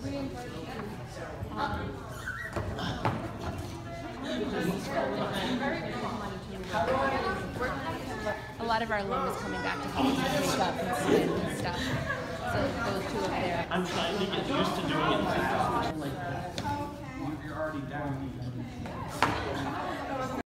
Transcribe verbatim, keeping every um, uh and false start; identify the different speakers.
Speaker 1: A lot of our alum is coming back to college to pick up and spend and stuff. So those two up there.
Speaker 2: I'm trying to get used to doing it